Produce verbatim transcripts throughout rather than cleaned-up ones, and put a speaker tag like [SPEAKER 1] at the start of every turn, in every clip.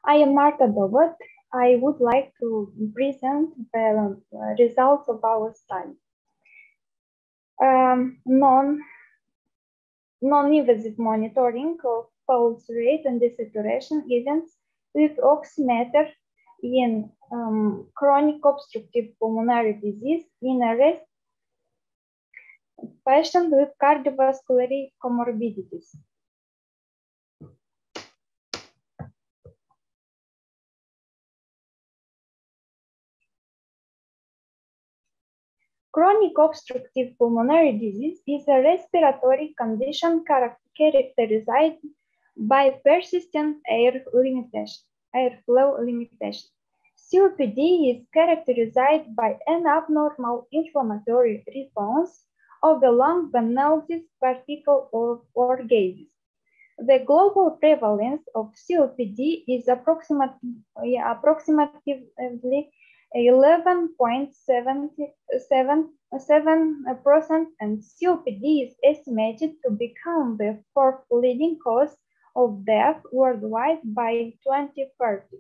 [SPEAKER 1] I am Marta Dogot. I would like to present the results of our study. Um, non, non-invasive monitoring of pulse rate and desaturation events with oximeter in um, chronic obstructive pulmonary disease in a rest patient with cardiovascular comorbidities. Chronic obstructive pulmonary disease is a respiratory condition characterized by persistent air limitation, airflow limitation. C O P D is characterized by an abnormal inflammatory response of the lung venosus particle or, or gases. The global prevalence of C O P D is approximately, approximately eleven point seven seven percent, and C O P D is estimated to become the fourth leading cause of death worldwide by twenty thirty.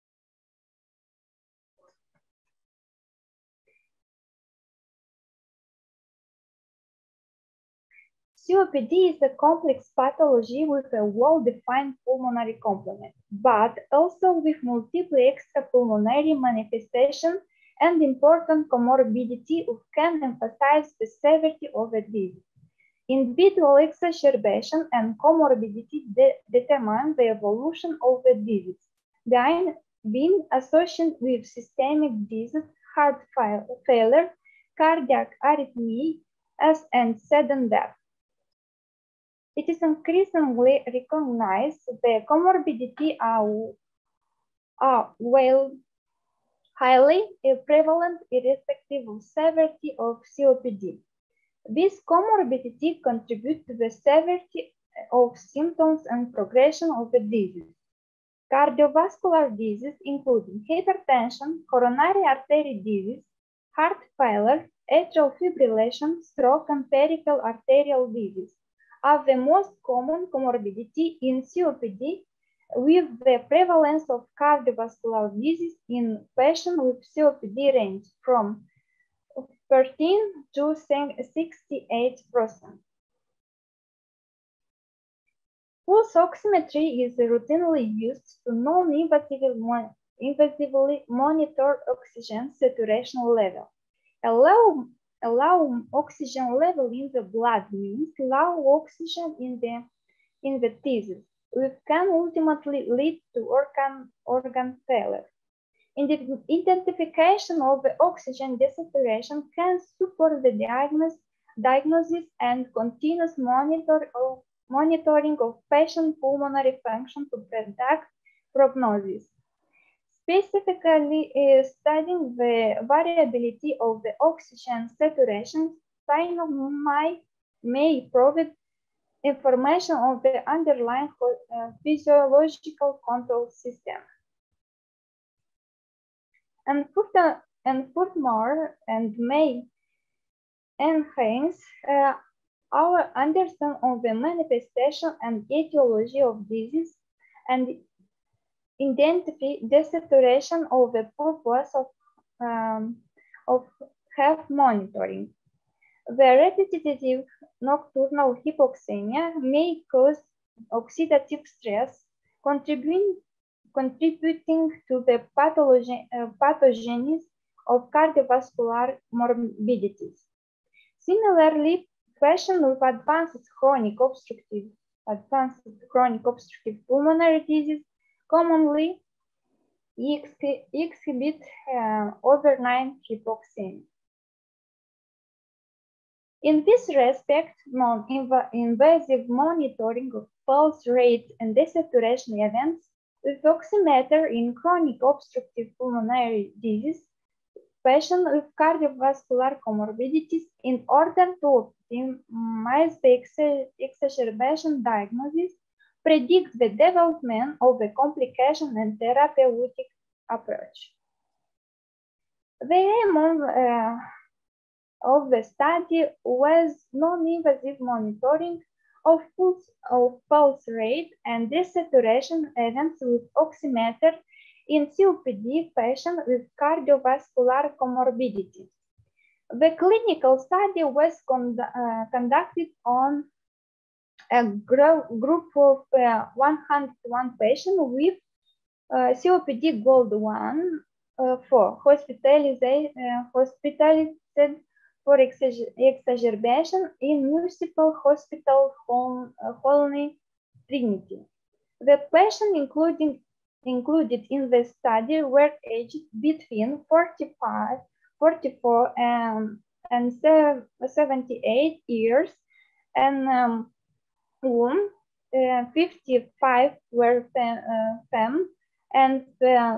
[SPEAKER 1] C O P D is a complex pathology with a well-defined pulmonary complement, but also with multiple extrapulmonary manifestations and important comorbidity which can emphasize the severity of the disease. Individual exacerbation and comorbidity de determine the evolution of the disease, being associated with systemic disease, heart failure, cardiac arrhythmia, and sudden death. It is increasingly recognized that comorbidity are, are well highly prevalent irrespective of severity of C O P D. This comorbidity contributes to the severity of symptoms and progression of the disease. Cardiovascular disease, including hypertension, coronary artery disease, heart failure, atrial fibrillation, stroke, and peripheral arterial disease, are the most common comorbidity in C O P D, with the prevalence of cardiovascular disease in patients with C O P D range from thirteen to sixty-eight percent. Pulse oximetry is routinely used to non-invasively monitor oxygen saturation level. Allow Allow oxygen level in the blood means low oxygen in the, in the tissues, which can ultimately lead to organ, organ failure. In the identification of the oxygen desaturation can support the diagnosis, diagnosis and continuous monitor of, monitoring of patient pulmonary function to predict prognosis. Specifically, uh, studying the variability of the oxygen saturation may, may provide information on the underlying uh, physiological control system. And, further, and furthermore, and may enhance uh, our understanding of the manifestation and etiology of disease and identify desaturation of the purpose of, um, of health monitoring. The repetitive nocturnal hypoxemia may cause oxidative stress, contributing, contributing to the pathogen, uh, pathogenesis of cardiovascular morbidities. Similarly, patients with advanced chronic obstructive, advanced chronic obstructive pulmonary disease commonly exhibit uh, overnight hypoxemia. In this respect, non-invasive monitoring of pulse rate and desaturation events with oximeter in chronic obstructive pulmonary disease patients with cardiovascular comorbidities in order to optimize the exacerbation diagnosis, predict the development of the complication and therapeutic approach. The aim of, uh, of the study was non-invasive monitoring of pulse, of pulse rate and desaturation events with oximeter in C O P D patients with cardiovascular comorbidity. The clinical study was con uh, conducted on a gro group of uh, one hundred one patients with uh, C O P D Gold one uh, for hospitalized, uh, hospitalized for exacerbation in Municipal Hospital Holy Trinity. The patients including, included in the study were aged between forty-five, forty-four and, and seventy-eight years, and um, whom uh, fifty-five were fem, uh, femme and uh,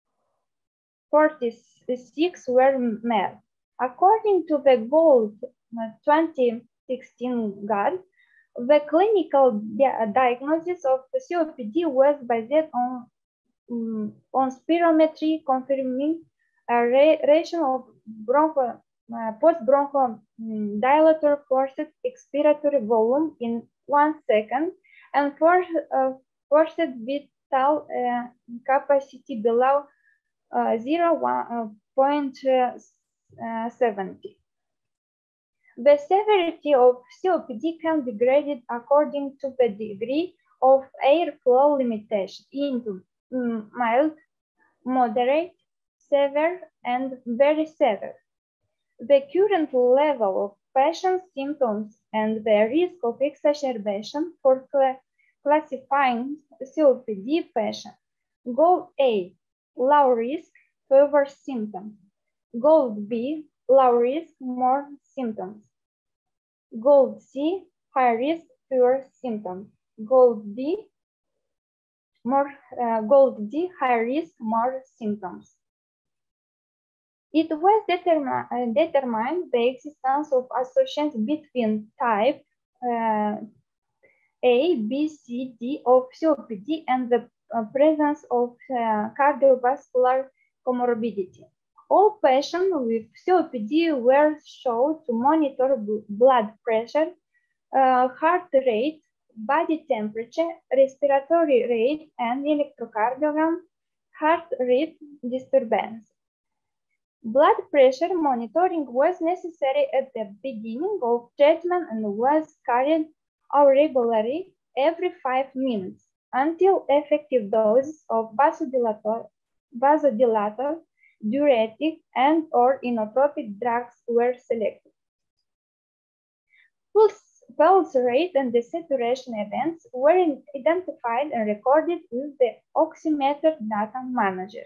[SPEAKER 1] forty-six were male. According to the Gold twenty sixteen guide, the clinical di diagnosis of C O P D was based on, um, on spirometry, confirming a ratio of broncho, uh, post-bronchodilator forced expiratory volume in one second and for, uh, forced vital uh, capacity below uh, zero point seventy. The severity of C O P D can be graded according to the degree of airflow limitation into um, mild, moderate, severe, and very severe. The current level of patient symptoms and the risk of exacerbation for cl classifying C O P D patient. Goal A, low risk, fewer symptoms. Goal B, low risk, more symptoms. Goal C, high risk, fewer symptoms. Goal D, more, uh, goal D, high risk, more symptoms. It was determi uh, determined the existence of associations between type uh, A, B, C, D of C O P D and the uh, presence of uh, cardiovascular comorbidity. All patients with C O P D were shown to monitor blood pressure, uh, heart rate, body temperature, respiratory rate, and electrocardiogram, heart rate disturbance. Blood pressure monitoring was necessary at the beginning of treatment and was carried out regularly every five minutes until effective doses of vasodilator, vasodilator diuretic and or inotropic drugs were selected. Pulse, pulse rate and desaturation events were identified and recorded with the Oximeter data manager.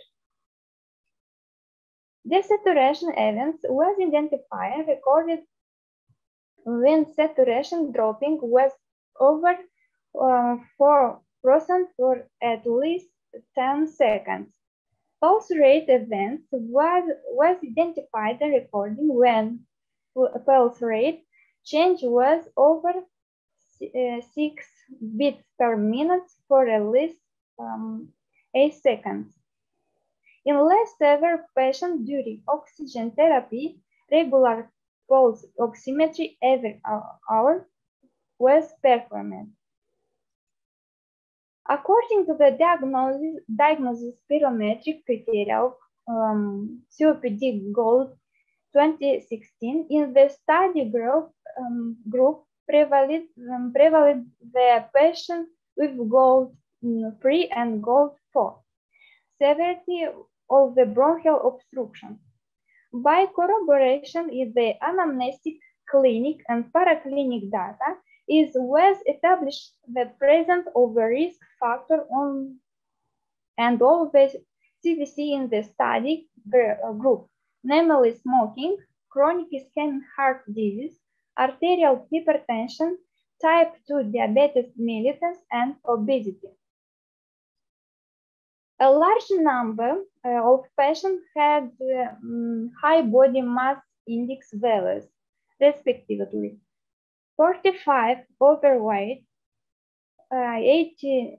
[SPEAKER 1] Desaturation events was identified and recorded when saturation dropping was over uh, four percent for at least ten seconds. Pulse rate events was, was identified and recorded when pulse rate change was over uh, six beats per minute for at least um, eight seconds. In less severe patients during oxygen therapy, regular pulse oximetry every hour was performed. According to the diagnosis, diagnosis spirometric criteria of um, C O P D Gold twenty sixteen, in the study group, um, group prevalent, um, prevalent the patient with Gold three and Gold four. Severity of the bronchial obstruction. By corroboration in the anamnestic, clinic, and paraclinic data, it was established the presence of a risk factor on and all the C V C in the study group, namely smoking, chronic ischemic heart disease, arterial hypertension, type two diabetes mellitus, and obesity. A large number uh, of patients had uh, um, high body mass index values, respectively. forty-five overweight, uh, eighty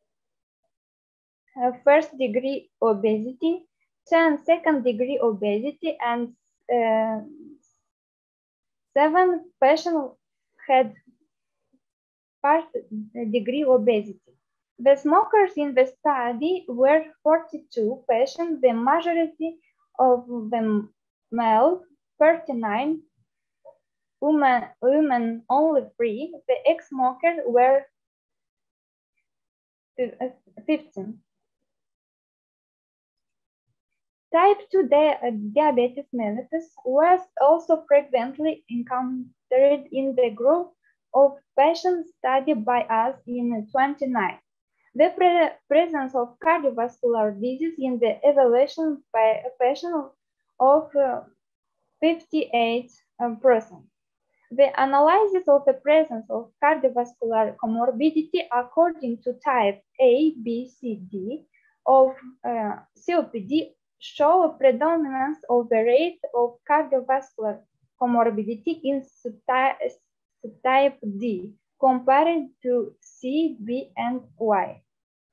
[SPEAKER 1] uh, first degree obesity, ten second degree obesity, and uh, seven patients had first degree obesity. The smokers in the study were forty-two patients, the majority of them male, thirty-nine, women, women only three, the ex-smokers were fifteen. Type two di diabetes mellitus was also frequently encountered in the group of patients studied by us in twenty-nine. The pre presence of cardiovascular disease in the evaluation by a patient of uh, fifty-eight percent. The analysis of the presence of cardiovascular comorbidity according to type A, B, C, D of uh, C O P D show a predominance of the rate of cardiovascular comorbidity in subtype, subtype D compared to C, B, and Y.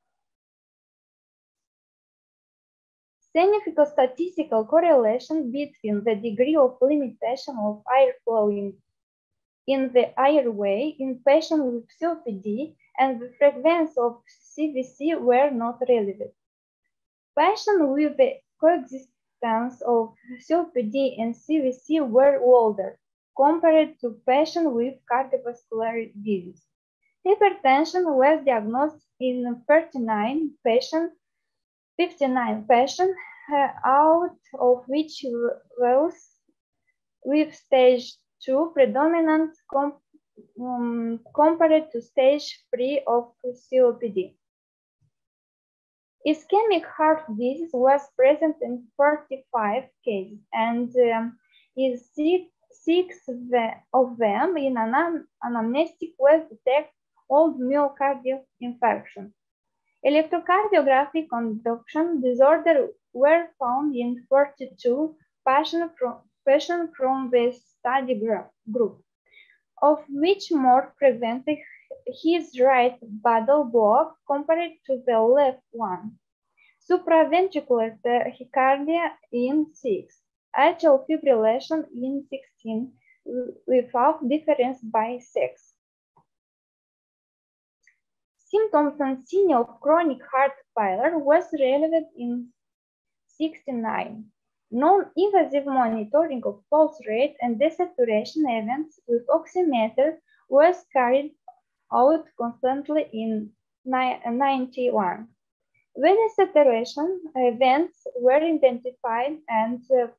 [SPEAKER 1] Significant statistical correlation between the degree of limitation of airflow in, in the airway in patients with C O P D and the frequency of C V C were not relevant. Patients with the coexistence of C O P D and C V C were older compared to patients with cardiovascular disease. Hypertension was diagnosed in thirty-nine patients, fifty-nine patients, uh, out of which those with stage two predominant com um, compared to stage three of C O P D. Ischemic heart disease was present in forty-five cases, and um, is six, six of them in an anamnestic was detected old myocardial infarction. Electrocardiographic conduction disorder were found in forty-two patients from, patients from the study group, of which more prevented his right bundle block compared to the left one. Supraventricular tachycardia in six, atrial fibrillation in sixteen, without difference by sex. Symptoms and signs of chronic heart failure was relevant in sixty-nine. Non-invasive monitoring of pulse rate and desaturation events with oximeter was carried out constantly in ninety-one. When desaturation events were identified and uh,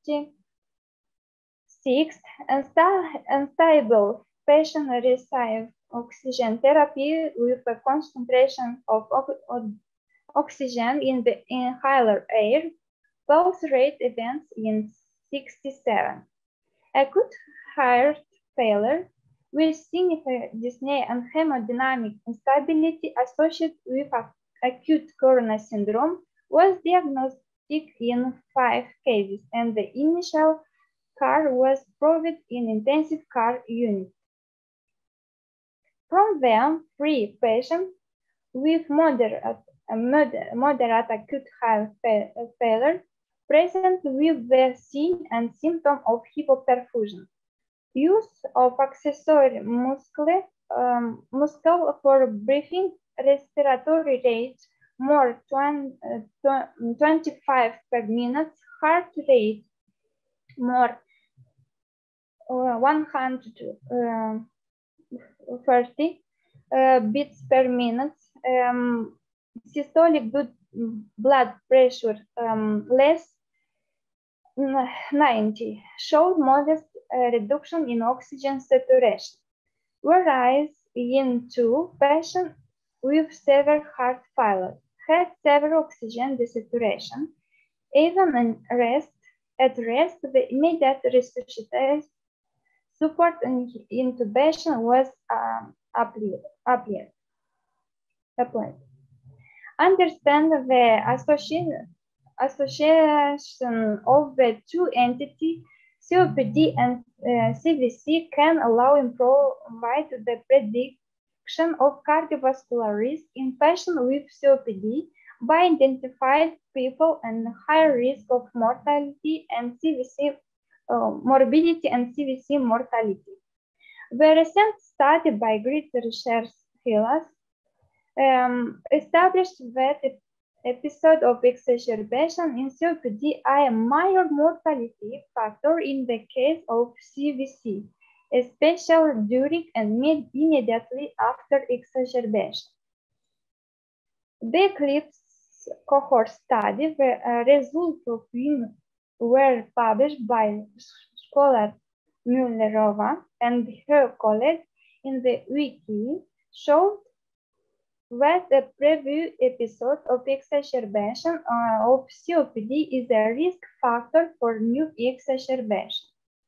[SPEAKER 1] thirty-six unstable patients received oxygen therapy with a concentration of oxygen in the inhaler air, pulse rate events in sixty-seven. Acute heart failure with significant dyspnea and hemodynamic instability associated with acute coronary syndrome was diagnostic in five cases, and the initial care was provided in intensive care unit. From them, three patients with moderate, uh, moderate, moderate acute heart failure present with the sign and symptom of hypoperfusion. Use of accessory muscle, um, muscle for breathing, respiratory rate more than uh, twenty-five per minute, heart rate more uh, one hundred thirty uh, beats per minute, um, systolic blood pressure um, less ninety, showed modest uh, reduction in oxygen saturation, whereas in two patients with severe heart failure had severe oxygen desaturation. Even in rest, at rest, the immediate resuscitation support and intubation was um, applied. applied. Understand the association, association of the two entities, C O P D and uh, C V C, can allow and provide the prediction of cardiovascular risk in patients with C O P D by identified people and higher risk of mortality and C V C uh, morbidity and C V C mortality. The recent study by Greek research Hilas um, established that episode of exacerbation in C O P D are a minor mortality factor in the case of C V C, especially during and immediately after exacerbation. The Eclipse cohort study, the uh, results of which were published by scholar Mullerova and her colleagues in the wiki, showed that a previous episode of exacerbation uh, of C O P D is a risk factor for new exacerbation.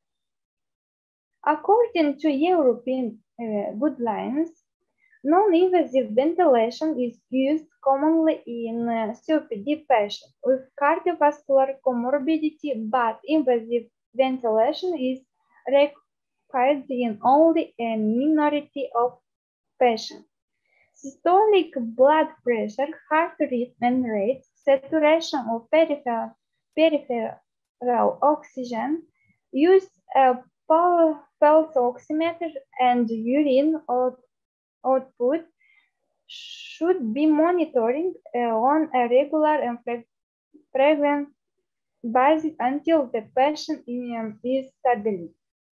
[SPEAKER 1] According to European uh, guidelines, non-invasive ventilation is used commonly in uh, C O P D patients with cardiovascular comorbidity, but invasive ventilation is required in only a minority of patients. Systolic blood pressure, heart rhythm rate, saturation of peripheral, peripheral oxygen, use a pulse oximeter, and urine output should be monitored uh, on a regular and frequent basis until the patient is stable.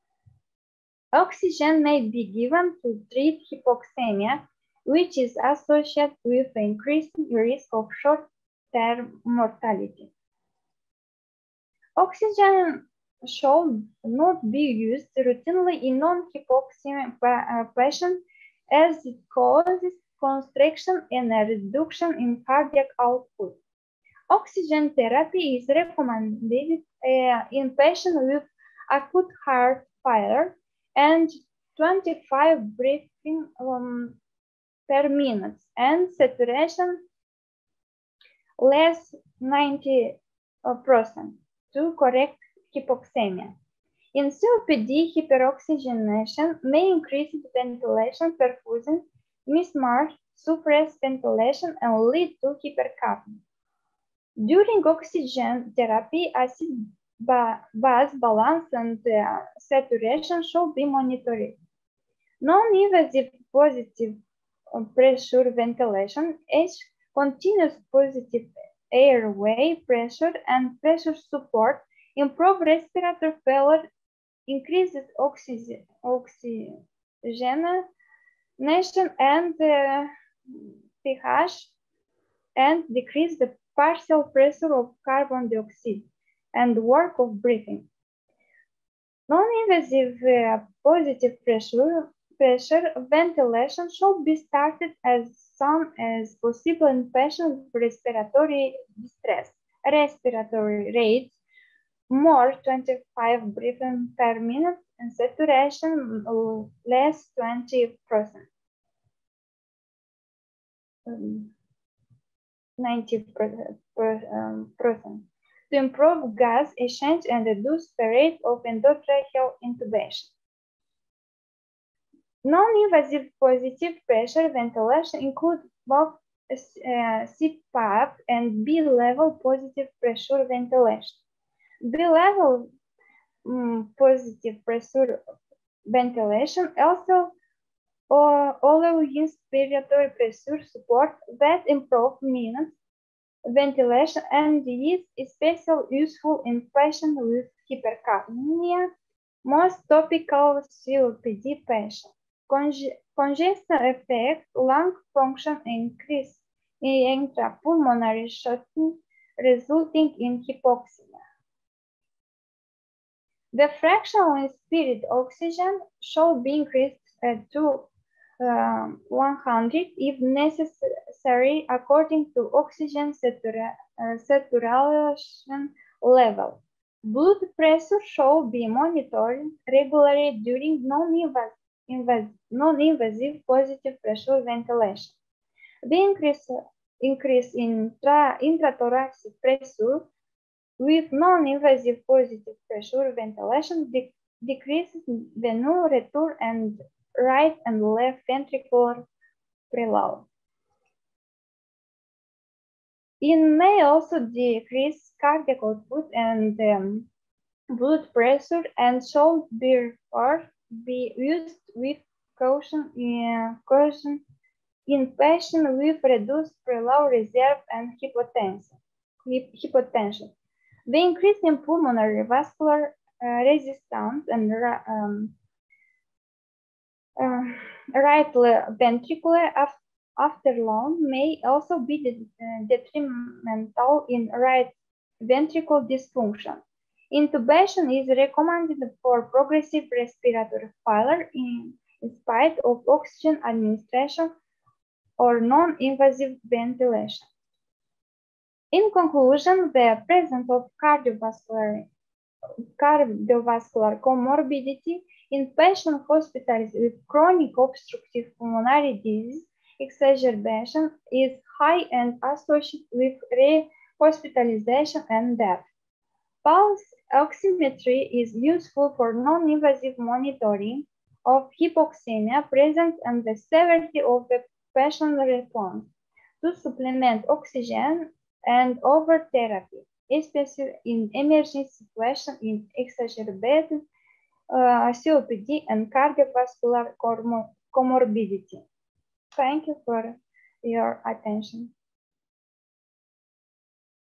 [SPEAKER 1] Oxygen may be given to treat hypoxemia, which is associated with the increasing risk of short-term mortality. Oxygen should not be used routinely in non-hypoxemic patients as it causes constriction and a reduction in cardiac output. Oxygen therapy is recommended uh, in patients with acute heart failure and twenty-five breathing um, per minute and saturation less ninety percent to correct hypoxemia. In C O P D, hyperoxygenation may increase ventilation perfusion, mismatch, suppress ventilation, and lead to hypercapnia. During oxygen therapy, acid base balance and uh, saturation should be monitored. Non-invasive positive pressure ventilation is continuous positive airway pressure and pressure support, improve respiratory failure, increases oxygen, oxygenation and uh, pH, and decrease the partial pressure of carbon dioxide and work of breathing. Non-invasive uh, positive pressure Pressure ventilation should be started as soon as possible in patients with respiratory distress. Respiratory rates more twenty-five breaths per minute and saturation less twenty percent. Um, ninety percent to improve gas exchange and reduce the rate of endotracheal intubation. Non-invasive positive pressure ventilation includes both uh, C PAP and B-level positive pressure ventilation. B-level um, positive pressure ventilation also uh, allows inspiratory pressure support that improves minute ventilation and is especially useful in patients with hypercapnia, most topical C O P D patients. Congestion affects lung function and increase in intrapulmonary shortness, resulting in hypoxia. The fraction of inspired oxygen should be increased uh, to uh, one hundred if necessary according to oxygen satura uh, saturation level. Blood pressure should be monitored regularly during non-invasive non-invasive positive pressure ventilation. The increase, increase in intrathoracic pressure with non-invasive positive pressure ventilation de decreases the no return and right and left ventricular preload. It may also decrease cardiac output and um, blood pressure and should be referred be used with caution in, caution in patients with reduced preload reserve and hypotension. hypotension. The increase in pulmonary vascular uh, resistance and um, uh, right ventricular af after loan may also be de uh, detrimental in right ventricle dysfunction. Intubation is recommended for progressive respiratory failure in, in spite of oxygen administration or non-invasive ventilation. In conclusion, the presence of cardiovascular, cardiovascular comorbidity in patients hospitalized with chronic obstructive pulmonary disease exacerbation is high and associated with re-hospitalization and death. Pulse oximetry is useful for non-invasive monitoring of hypoxemia present and the severity of the patient response to supplement oxygen and over therapy, especially in emergency situations in exacerbated uh, C O P D and cardiovascular comorbidity. Thank you for your attention.